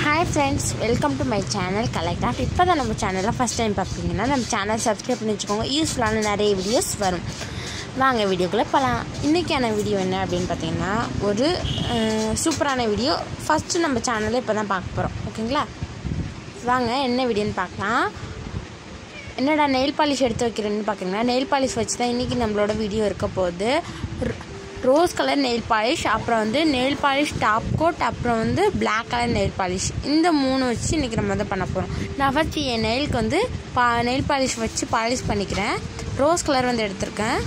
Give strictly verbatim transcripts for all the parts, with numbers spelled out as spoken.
Hi friends, welcome to my channel Collect. இப்போ தான் நம்ம சேனலில் ஃபஸ்ட் டைம் பார்க்குறீங்கன்னா நம்ம சேனல் சப்ஸ்கிரைப் பண்ணி வச்சுக்கோங்க. யூஸ்ஃபுல்லான நிறைய வீடியோஸ் வரும். வாங்க வீடியோக்குள்ளே போகலாம். இன்றைக்கான வீடியோ என்ன அப்படின்னு பார்த்தீங்கன்னா ஒரு சூப்பரான வீடியோ. ஃபஸ்ட்டு நம்ம சேனலில் இப்போ தான் பார்க்க போகிறோம். ஓகேங்களா, வாங்க என்ன வீடியோன்னு பார்க்கலாம். என்னடா நெயில் பாலிஷ் எடுத்து வைக்கிறேன்னு பார்க்குறீங்கன்னா, நெயில் பாலிஷ் வச்சு தான் இன்றைக்கி நம்மளோட வீடியோ இருக்க போகுது. ரோஸ் கலர் நெயில் பாலிஷ், அப்புறம் வந்து நெயில் பாலிஷ் டாப் கோட், அப்புறம் வந்து பிளாக் கலர் நெயில் பாலிஷ், இந்த மூணு வச்சு இன்றைக்கி நம்ம வந்து பண்ண போகிறோம். நான் ஃபஸ்ட்டு என் நெயிலுக்கு வந்து பா நெயில் பாலிஷ் வச்சு பாலிஷ் பண்ணிக்கிறேன். ரோஸ் கலர் வந்து எடுத்திருக்கேன்.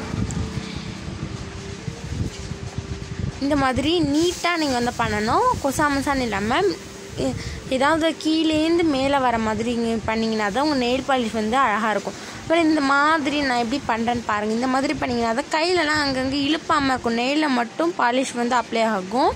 இந்த மாதிரி நீட்டாக நீங்கள் வந்து பண்ணணும். கொசாமசான்னு இல்லாமல் ஏதாவது கீழேருந்து மேலே வர மாதிரி நீங்கள் பண்ணிங்கன்னா தான் உங்கள் நெயில் பாலிஷ் வந்து அழகாக இருக்கும். அப்புறம் இந்த மாதிரி நான் எப்படி பண்ணுறேன்னு பாருங்கள். இந்த மாதிரி பண்ணிங்கன்னா தான் கையிலலாம் அங்கங்கே இழுப்பாமல் இருக்கும். நெயிலில் மட்டும் பாலிஷ் வந்து அப்ளை ஆகும்.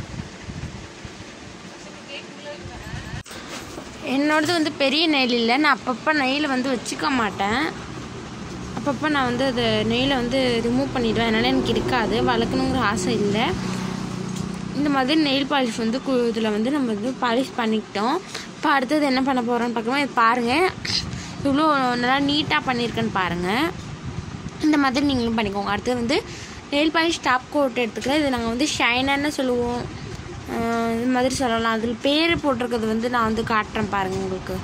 என்னோடது வந்து பெரிய நெயில் இல்லை. நான் அப்பப்போ நெயில் வந்து வச்சுக்க மாட்டேன். அப்பப்போ நான் வந்து அது நெயிலை வந்து ரிமூவ் பண்ணிவிடுவேன். அதனால் எனக்கு இருக்காது, வளர்க்கணுங்கிற ஆசை இல்லை. இந்த மாதிரி நெயில் பாலிஷ் வந்து இதில் வந்து நம்ம வந்து பாலிஷ் பண்ணிக்கிட்டோம். இப்போ அடுத்தது என்ன பண்ண போகிறோன்னு பார்க்கணும். இது பாருங்கள், இவ்வளோ நல்லா நீட்டாக பண்ணியிருக்கேன்னு பாருங்கள். இந்த மாதிரி நீங்களும் பண்ணிக்கோங்க. அடுத்தது வந்து நெயில் பாலிஷ் டாப் கோட் எடுத்துக்கலாம். இது நாங்கள் வந்து ஷைனர்னு சொல்லுவோம், இந்த மாதிரி சொல்லலாம். அதில் பேர் போட்டிருக்கிறது வந்து நான் வந்து காட்டுறேன் பாருங்கள் உங்களுக்கு.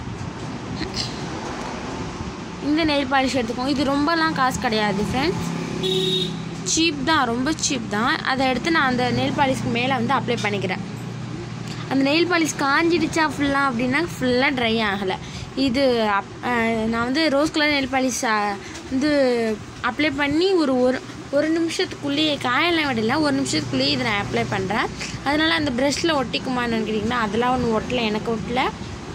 இந்த நெயில் பாலிஷ் எடுத்துக்கோங்க. இது ரொம்பலாம் காசு கிடையாது ஃப்ரெண்ட்ஸ், சீப் தான், ரொம்ப சீப் தான். அதை எடுத்து நான் அந்த நெயில் பாலிஷ்க்கு மேலே வந்து அப்ளை பண்ணிக்கிறேன். அந்த நெயில் பாலிஷ் காஞ்சிடுச்சா ஃபுல்லாக அப்படின்னா ஃபுல்லாக ட்ரை ஆகலை. இது நான் வந்து ரோஸ் கலர் நெயில் பாலிஷ் வந்து அப்ளை பண்ணி ஒரு ஒரு ஒரு நிமிஷத்துக்குள்ளேயே, காயெல்லாம் விடல, ஒரு நிமிஷத்துக்குள்ளேயே இதை நான் அப்ளை பண்ணுறேன். அதனால் அந்த ப்ரெஷ்ஷில் ஒட்டிக்குமான்னு நினைக்கிறீங்கன்னா அதெல்லாம் ஒன்று ஒட்டலை, எனக்கு ஒட்டலை.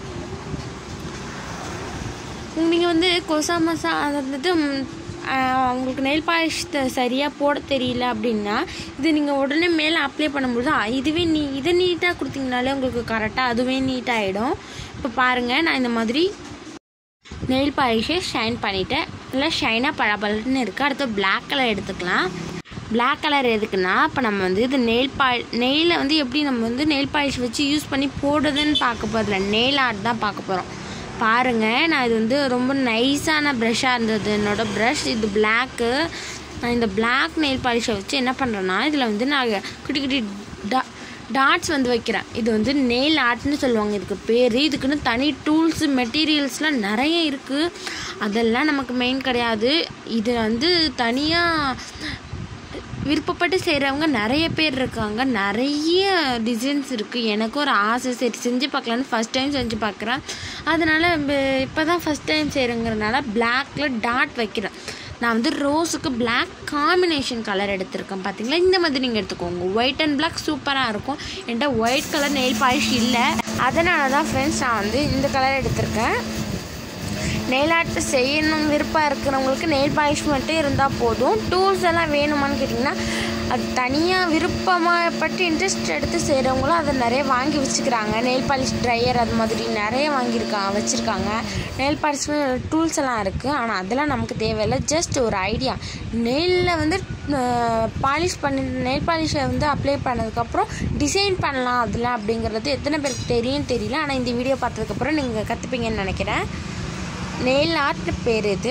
நீங்கள் வந்து கொசாமசா அதை வந்துட்டு உங்களுக்கு நெயில் பாலிஷ் சரியாக போட தெரியல அப்படின்னா இது நீங்கள் உடனே மேலே அப்ளை பண்ணும்போது இதுவே நீ இதை நீட்டாக கொடுத்தீங்கனாலே உங்களுக்கு கரெக்டாக அதுவே நீட்டாகிடும். இப்போ பாருங்கள், நான் இந்த மாதிரி நெயில் பாலிஷை ஷைன் பண்ணிவிட்டேன். இல்லை ஷைனாக பழபழன்னு இருக்குது. அடுத்து பிளாக் கலர் எடுத்துக்கலாம். பிளாக் கலர் எதுக்குன்னா, இப்போ நம்ம வந்து இது நெயில் பால் நெயிலை வந்து எப்படி நம்ம வந்து நெயில் பாலிஷ் வச்சு யூஸ் பண்ணி போடுறதுன்னு பார்க்க போகிறதில்ல, நெயில் ஆர்ட் தான் பார்க்க போகிறோம். பாருங்கள், நான் இது வந்து ரொம்ப நைஸான ப்ரஷ்ஷாக இருந்தது என்னோடய ப்ரஷ். இது பிளாக்கு. நான் இந்த பிளாக் நெயில் பாலிஷை வச்சு என்ன பண்ணுறேன்னா, இதில் வந்து நான் குட்டி குட்டி டா டாட்ஸ் வந்து வைக்கிறேன். இது வந்து நெயில் ஆர்ட்னு சொல்லுவாங்க இதுக்கு பேர். இதுக்குன்னு தனி டூல்ஸு மெட்டீரியல்ஸ்லாம் நிறைய இருக்குது. அதெல்லாம் நமக்கு மெயின் கிடையாது. இது வந்து தனியாக விருப்பப்பட்டு செய்கிறவங்க நிறைய பேர் இருக்காங்க. நிறைய டிசைன்ஸ் இருக்குது. எனக்கும் ஒரு ஆசை, சரி செஞ்சு பார்க்கலான்னு ஃபஸ்ட் டைம் செஞ்சு பார்க்குறேன். அதனால் இப்போ தான் ஃபஸ்ட் டைம் செய்கிறேங்கிறதுனால பிளாக்கில் டாட் வைக்கிறேன். நான் வந்து ரோஸுக்கு பிளாக் காம்பினேஷன் கலர் எடுத்திருக்கேன். பார்த்தீங்களா, இந்த மாதிரி நீங்கள் எடுத்துக்கோங்க. ஒயிட் அண்ட் பிளாக் சூப்பராக இருக்கும். என்கிட்ட ஒயிட் கலர் நெயில் பாலிஷ் இல்லை, அதனால தான் ஃப்ரெண்ட்ஸ் நான் வந்து இந்த கலர் எடுத்திருக்கேன். நெயில் ஆர்ட் செய்யணும் விருப்பம் இருக்கிறவங்களுக்கு நெயில் பாலிஷ் மட்டும் இருந்தால் போதும். டூல்ஸ் எல்லாம் வேணுமான்னு கேட்டிங்கன்னா அது தனியாக விருப்பமாக பட்டு இன்ட்ரெஸ்ட் எடுத்து செய்கிறவங்களும் அதை நிறைய வாங்கி வச்சுக்கிறாங்க. நெயில் பாலிஷ் ட்ரையர் அது மாதிரி நிறைய வாங்கியிருக்காங்க, வச்சுருக்காங்க. நெயில் பாலிஷ் டூல்ஸ் எல்லாம் இருக்குது. ஆனால் அதெல்லாம் நமக்கு தேவையில்லை. ஜஸ்ட் ஒரு ஐடியா, நெயிலில் வந்து பாலிஷ் பண்ணி நெயில் பாலிஷை வந்து அப்ளை பண்ணதுக்கப்புறம் டிசைன் பண்ணலாம் அதில் அப்படிங்கிறது எத்தனை பேருக்கு தெரியும் தெரியல. ஆனால் இந்த வீடியோ பார்த்ததுக்கப்புறம் நீங்கள் கற்றுப்பீங்கன்னு நினைக்கிறேன். நெயில் ஆர்ட் பேர் இது.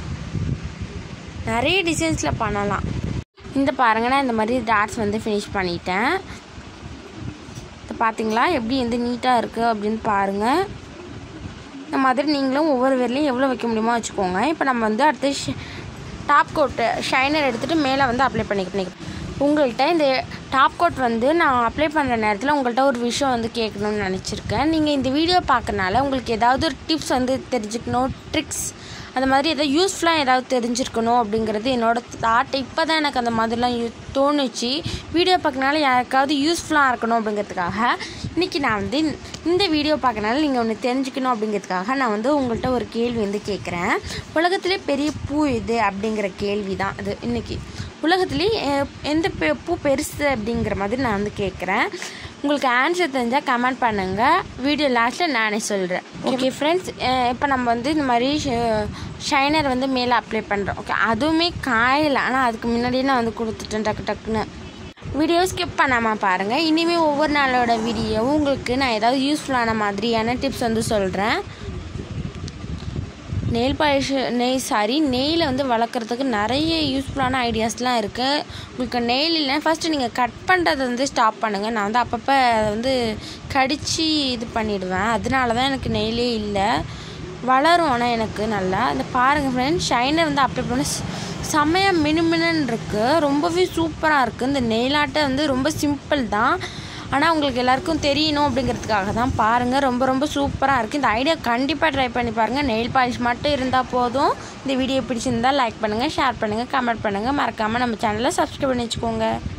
நிறைய டிசைன்ஸில் பண்ணலாம். இந்த பாருங்கன்னா இந்த மாதிரி டாட்ஸ் வந்து ஃபினிஷ் பண்ணிட்டேன். இப்போ பார்த்தீங்களா எப்படி வந்து நீட்டாக இருக்குது அப்படின்னு பாருங்கள். இந்த மாதிரி நீங்களும் ஒவ்வொரு வேர்லையும் எவ்வளோ வைக்க முடியுமோ வச்சுக்கோங்க. இப்போ நம்ம வந்து அடுத்து டாப் கோட்டு ஷைனர் எடுத்துகிட்டு மேலே வந்து அப்ளை பண்ணிக்க. உங்கள்கிட்ட இந்த டாப் கோட் வந்து நான் அப்ளை பண்ணுற நேரத்தில் உங்கள்கிட்ட ஒரு விஷயம் வந்து கேட்கணும்னு நினச்சிருக்கேன். நீங்கள் இந்த வீடியோ பார்க்கறனால உங்களுக்கு ஏதாவது ஒரு டிப்ஸ் வந்து தெரிஞ்சுக்கணும், ட்ரிக்ஸ் அந்த மாதிரி ஏதாவது யூஸ்ஃபுல்லாக ஏதாவது தெரிஞ்சிருக்கணும் அப்படிங்கிறது என்னோடய தாட். இப்போ தான் எனக்கு அந்த மாதிரிலாம் தோணுச்சு. வீடியோ பார்க்கறனால யாருக்காவது யூஸ்ஃபுல்லாக இருக்கணும் அப்படிங்கிறதுக்காக இன்றைக்கி நான் வந்து இந்த வீடியோ பார்க்கறனால நீங்கள் ஒன்று தெரிஞ்சுக்கணும் அப்படிங்கிறதுக்காக நான் வந்து உங்கள்கிட்ட ஒரு கேள்வி வந்து கேட்குறேன். உலகத்திலே பெரிய பூ இது அப்படிங்கிற கேள்வி தான் அது. இன்றைக்கி உலகத்துலேயே எந்த பூ பெருசு அப்படிங்கிற மாதிரி நான் வந்து கேட்குறேன். உங்களுக்கு ஆன்சர் தெரிஞ்சால் கமெண்ட் பண்ணுங்கள். வீடியோ லாஸ்ட்டில் நானே சொல்கிறேன். ஓகே ஃப்ரெண்ட்ஸ், இப்போ நம்ம வந்து இந்த மாதிரி ஷைனர் வந்து மேலே அப்ளை பண்ணுறோம். ஓகே, அதுவுமே காயலை, ஆனால் அதுக்கு முன்னாடியே நான் வந்து கொடுத்துட்டேன் டக்கு டக்குன்னு. வீடியோ ஸ்கிப் பண்ணாமல் பாருங்கள். இனிமேல் ஒவ்வொரு நாளோட வீடியோவும் உங்களுக்கு நான் ஏதாவது யூஸ்ஃபுல்லான மாதிரியான டிப்ஸ் வந்து சொல்கிறேன். நெயில் பாலிஷ் நெய் சாரி நெயிலை வந்து வளர்க்குறதுக்கு நிறைய யூஸ்ஃபுல்லான ஐடியாஸ்லாம் இருக்குது. உங்களுக்கு நெயில் இல்லை ஃபஸ்ட்டு நீங்கள் கட் பண்ணுறதை வந்து ஸ்டாப் பண்ணுங்கள். நான் வந்து அப்பப்போ அதை வந்து கடித்து இது பண்ணிடுவேன். அதனால தான் எனக்கு நெயிலே இல்லை. வளரும் ஆனால் எனக்கு நல்லா. இந்த பாருங்கள் ஃப்ரெண்ட்ஸ், ஷைனர் வந்து அப்ளை பண்ண செம்மையாக மினுமினன்னு இருக்குது. ரொம்பவே சூப்பராக இருக்குது. இந்த நெயிலாட்டை வந்து ரொம்ப சிம்பிள் தான், ஆனால் உங்களுக்கு எல்லாருக்கும் தெரியணும் அப்படிங்கிறதுக்காக தான். பாருங்கள், ரொம்ப ரொம்ப சூப்பராக இருக்குது. இந்த ஐடியா கண்டிப்பாக ட்ரை பண்ணி பாருங்கள். நெயில் பாலிஷ் மட்டும் இருந்தால் போதும். இந்த வீடியோ பிடிச்சிருந்தால் லைக் பண்ணுங்கள், ஷேர் பண்ணுங்கள், கமெண்ட் பண்ணுங்கள். மறக்காமல் நம்ம சேனலை சப்ஸ்கிரைப் பண்ணி வச்சுக்கோங்க.